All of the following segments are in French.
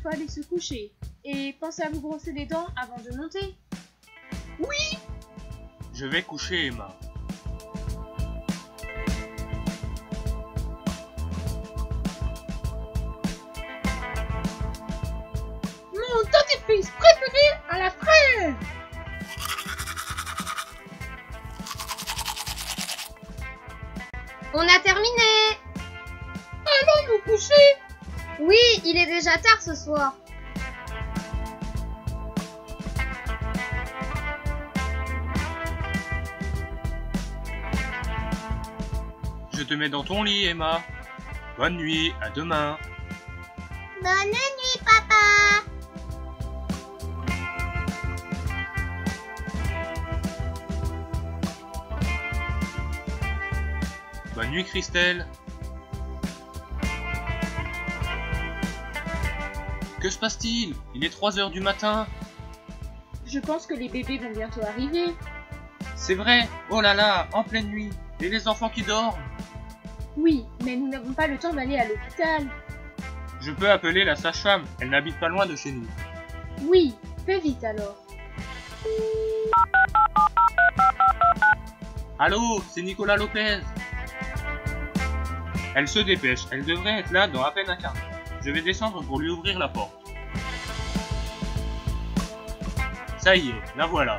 faut aller se coucher. Et pensez à vous brosser les dents avant de monter. Oui. Je vais coucher, Emma. Mon dentifrice préféré à la fraise. On a terminé. Allons nous coucher. Oui, il est déjà tard ce soir. Je te mets dans ton lit, Emma. Bonne nuit, à demain. Bonne nuit, papa. Bonne nuit, Christelle. Que se passe-t-il? Il est 3 heures du matin. Je pense que les bébés vont bientôt arriver. C'est vrai. Oh là là, en pleine nuit. Et les enfants qui dorment. Oui, mais nous n'avons pas le temps d'aller à l'hôpital. Je peux appeler la sage-femme. Elle n'habite pas loin de chez nous. Oui, fais vite alors. Allô, c'est Nicolas Lopez. Elle se dépêche. Elle devrait être là dans à peine un quart d'heure. Je vais descendre pour lui ouvrir la porte. Ça y est, la voilà.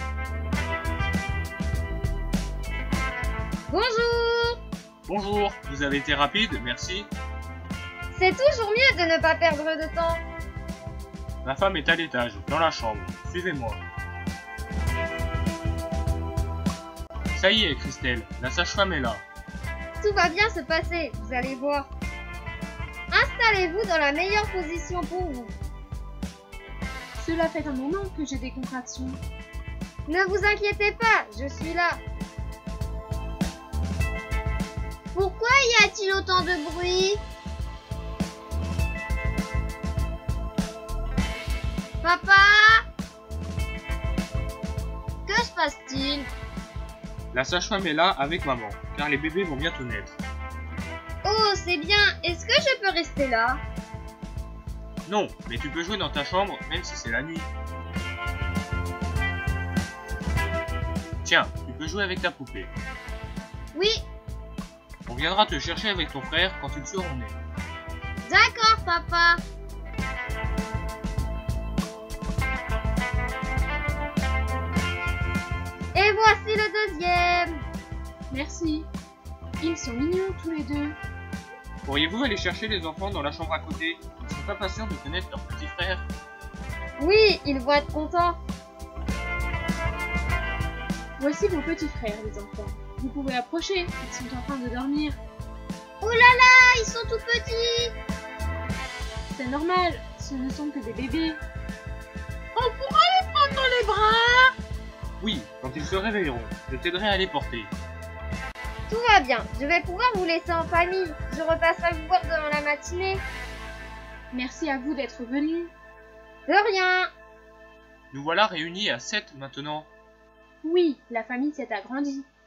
Bonjour. Bonjour, vous avez été rapide, merci. C'est toujours mieux de ne pas perdre de temps. Ma femme est à l'étage, dans la chambre. Suivez-moi. Ça y est, Christelle, la sage-femme est là. Tout va bien se passer, vous allez voir. Installez-vous dans la meilleure position pour vous. Cela fait un moment que j'ai des contractions. Ne vous inquiétez pas, je suis là. Pourquoi y a-t-il autant de bruit? Papa? Que se passe-t-il? La sage-femme est là avec maman, car les bébés vont bientôt naître. Oh, c'est bien. Est-ce que je peux rester là? Non, mais tu peux jouer dans ta chambre, même si c'est la nuit. Tiens, tu peux jouer avec ta poupée. Oui, On viendra te chercher avec ton frère quand ils seront nés. d'accord, papa. Et voici le deuxième. Merci. Ils sont mignons tous les deux. Pourriez-vous aller chercher les enfants dans la chambre à côté? Ils ne sont pas patients de connaître leur petit frère. Oui, ils vont être contents. Voici vos petits frères, les enfants. Vous pouvez approcher, ils sont en train de dormir. Oh là là, ils sont tout petits. C'est normal, ce ne sont que des bébés. On pourra les prendre dans les bras. Oui, quand ils se réveilleront, je t'aiderai à les porter. Tout va bien, je vais pouvoir vous laisser en famille. Je repasserai vous voir dans la matinée. Merci à vous d'être venus. De rien. Nous voilà réunis à 7 maintenant. Oui, la famille s'est agrandie.